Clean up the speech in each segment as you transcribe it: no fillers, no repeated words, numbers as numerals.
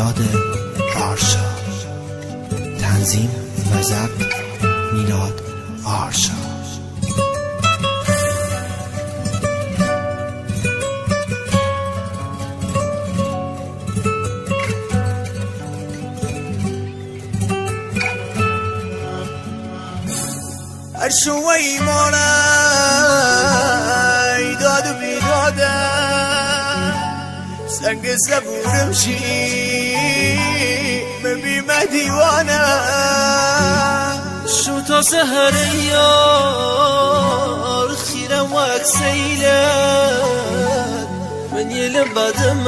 میلاد آرشا. تنظیم و ضبط میلاد آرشا. هر شوی مانا داد و بیدادم سنگ زبورم شی ببیمه دیوانم شو تا سهر یار خیرم وک سیلم من یلم بدم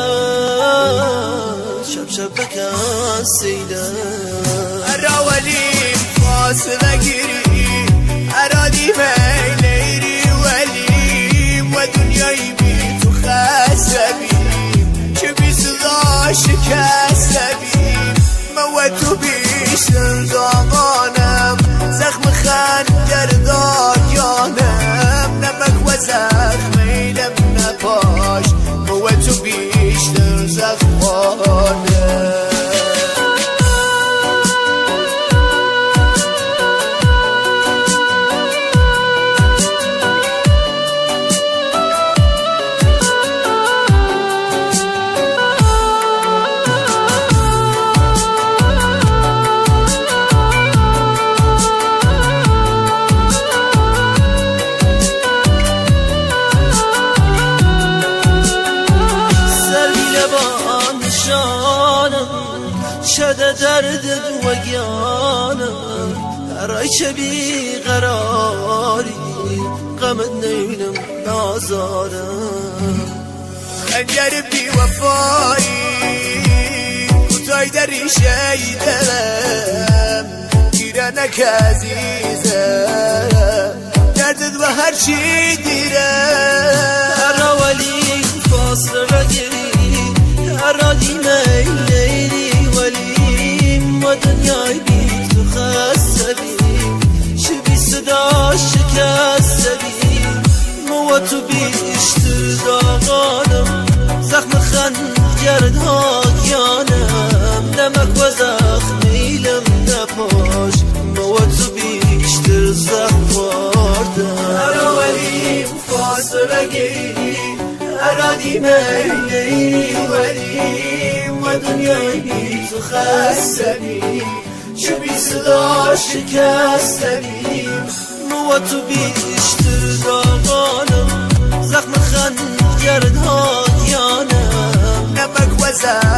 شب شب بکن سیلم اراولیم فاصله گیری ارادی میلیری ولیم و دنیایی بی تو خسبیم چه بی صدا شکستبیم من و تو بیشتر داغانم زخم خنجر داریانم نمک و زخم ایلم نپاش من و تو بیشتر زخمانم شده درد وگیانم هرای چه بیقراری غمت نینم نازارم خنجر بی وفایی کتای در ریشه دلم گیرنک عزیزم دردت و هر چی دیرم هر اولی فاصله گیری هر دیمیلی ولیم و دنیای بی تو خستبیم چه بی صدا شکستبیم مو تو بیشتر داغانم زخم خنجرت هاگیانم نمک و زخم ایلم نپاش مو تو بیشتر زخم واردم هر ولیم فاصله گیری هر دیمیلی ولیم و دنیای بی تو خستبیم چه بی صدا شکستبیم مو تو بیشتر داغانم زخم خنجرت هاگیانم نمک و زخم